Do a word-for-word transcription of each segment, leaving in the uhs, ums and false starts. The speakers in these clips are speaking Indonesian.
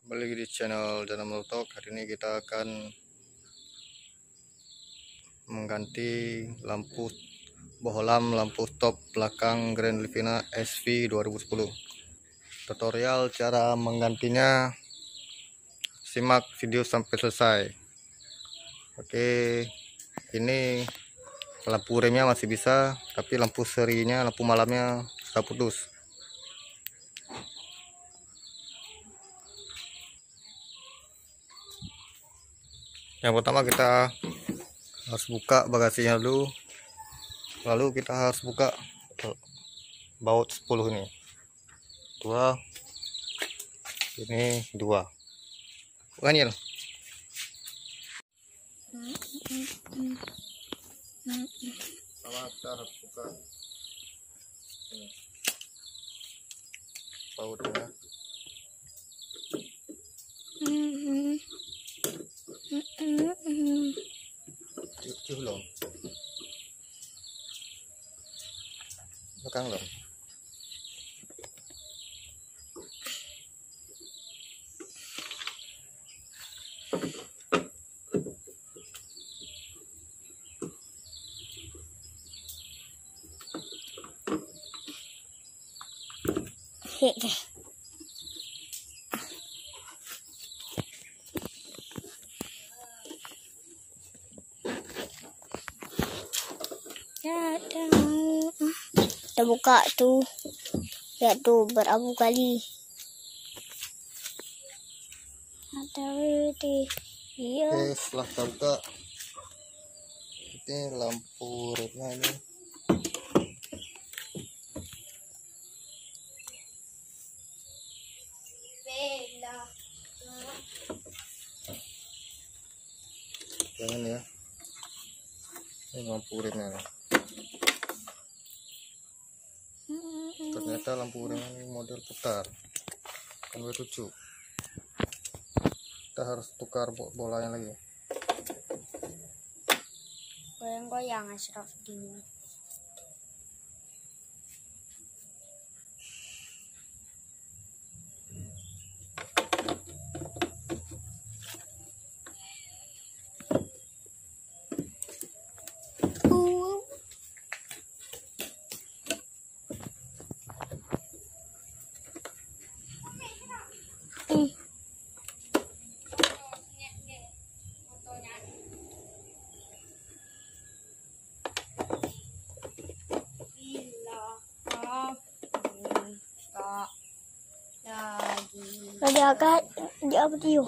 Kembali di channel Danam Talk. Hari ini kita akan mengganti lampu bohlam lampu stop belakang Grand Livina S V dua ribu sepuluh. Tutorial cara menggantinya, simak video sampai selesai. Oke, ini lampu remnya masih bisa, tapi lampu serinya, lampu malamnya sudah putus. Yang pertama kita harus buka bagasinya dulu, lalu kita harus buka baut sepuluh ini, dua, ini dua, bukan ya? Sama kita harus buka ini bautnya. Cuci loh, belakang loh. Hehehe. Kita buka tuh, lihat tuh berabu kali. Ada itu, iya. Oke, setelah kita buka, ini lampu rednya ini. Jangan ya, ini lampu rednya. Ternyata lampu rem ini model putar, kan W tujuh. Kita harus tukar bolanya lagi. Goyang-goyang Ashraf gini. Lagi agak di apa dia?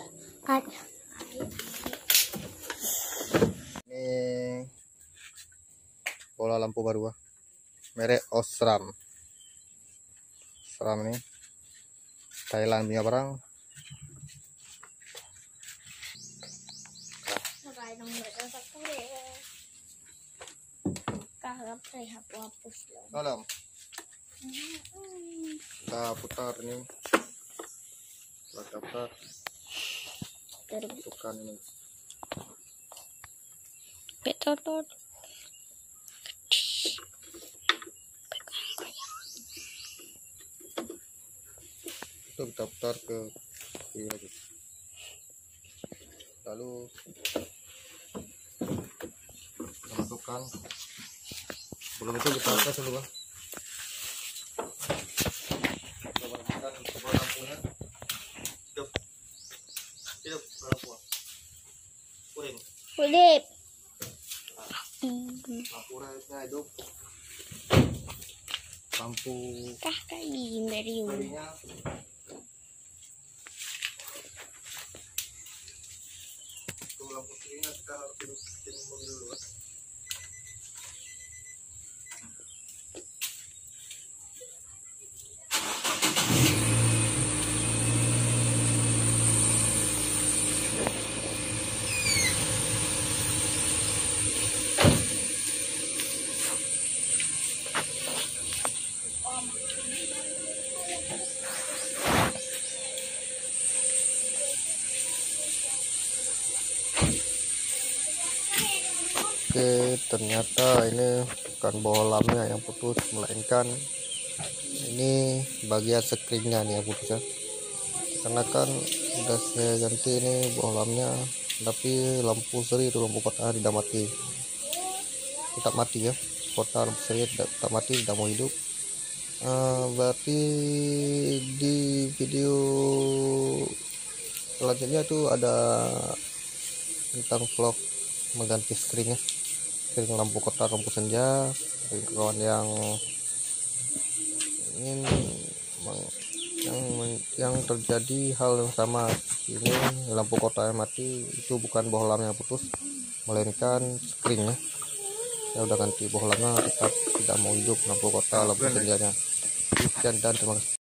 Ini bola lampu baru, merek Osram. Osram ini Thailand punya barang. Dalam kita putar ini, kita putar, masukkan ini. Betul. Itu kita putar ke kiri lagi, lalu kita masukkan. Sebelum itu kita tes dulu, Bang. Kita masukkan coba lampunya. Hidup, hidup lampu. Kuning. Kulip. Lampu rednya hidup. Lampu Kah kali Merium. serinya itu lampu serinya kita harus hidupin dulu, Bang. Oke, ternyata ini bukan bohlamnya yang putus, melainkan ini bagian screennya nih yang putus ya. karena kan udah saya ganti ini bohlamnya, tapi lampu seri itu lampu kota tidak mati, tetap mati ya, kota lampu seri tetap mati, tidak mau hidup. Uh, berarti di video selanjutnya itu ada tentang vlog mengganti screen ya, screen lampu kota, lampu senja. Bagi kawan yang ingin yang yang terjadi hal yang sama ini, lampu kota yang mati itu bukan bohlam yang putus, melainkan screen ya. Saya udah ganti bohlamnya, tetap tidak mau hidup lampu kota, lampu senjanya. Sekian dan terima kasih.